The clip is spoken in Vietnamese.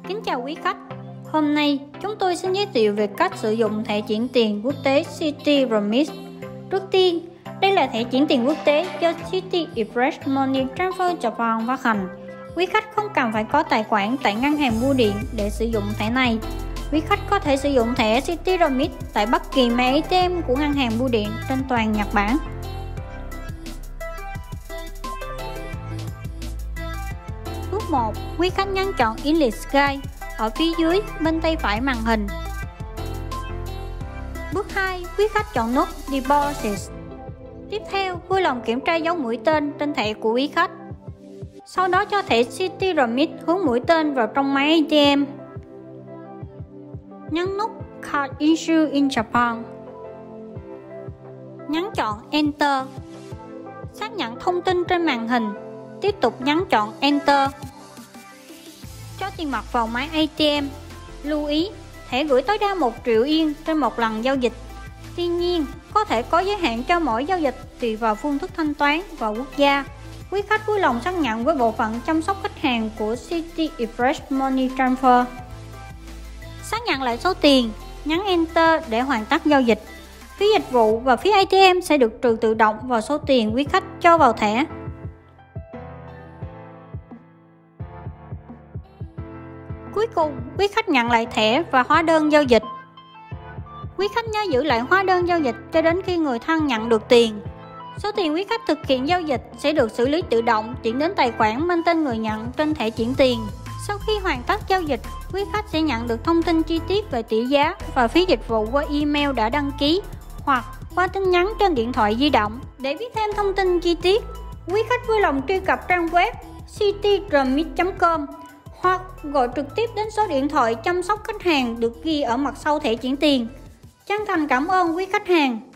Kính chào quý khách. Hôm nay chúng tôi xin giới thiệu về cách sử dụng thẻ chuyển tiền quốc tế Citi Remit. Trước tiên, đây là thẻ chuyển tiền quốc tế do Citi Express Money Transfer Japan phát hành. Quý khách không cần phải có tài khoản tại ngân hàng bưu điện để sử dụng thẻ này. Quý khách có thể sử dụng thẻ Citi Remit tại bất kỳ máy ATM của ngân hàng bưu điện trên toàn Nhật Bản. Bước 1. Quý khách nhấn chọn English Guide ở phía dưới bên tay phải màn hình. Bước 2. Quý khách chọn nút Deposit. Tiếp theo, vui lòng kiểm tra dấu mũi tên trên thẻ của quý khách. Sau đó cho thẻ Citi Remit hướng mũi tên vào trong máy ATM. Nhấn nút Card Issued in Japan. Nhấn chọn Enter. Xác nhận thông tin trên màn hình. Tiếp tục nhấn chọn Enter. Cho tiền mặt vào máy ATM. Lưu ý, thẻ gửi tối đa 1 triệu yên trên một lần giao dịch. Tuy nhiên, có thể có giới hạn cho mỗi giao dịch tùy vào phương thức thanh toán và quốc gia. Quý khách vui lòng xác nhận với bộ phận chăm sóc khách hàng của Citi Express Money Transfer. Xác nhận lại số tiền, nhấn Enter để hoàn tất giao dịch. Phí dịch vụ và phí ATM sẽ được trừ tự động vào số tiền quý khách cho vào thẻ. Cuối cùng, quý khách nhận lại thẻ và hóa đơn giao dịch. Quý khách nhớ giữ lại hóa đơn giao dịch cho đến khi người thân nhận được tiền. Số tiền quý khách thực hiện giao dịch sẽ được xử lý tự động chuyển đến tài khoản mang tên người nhận trên thẻ chuyển tiền. Sau khi hoàn tất giao dịch, quý khách sẽ nhận được thông tin chi tiết về tỷ giá và phí dịch vụ qua email đã đăng ký hoặc qua tin nhắn trên điện thoại di động. Để biết thêm thông tin chi tiết, quý khách vui lòng truy cập trang web citiremit.com hoặc gọi trực tiếp đến số điện thoại chăm sóc khách hàng được ghi ở mặt sau thẻ chuyển tiền. Chân thành cảm ơn quý khách hàng.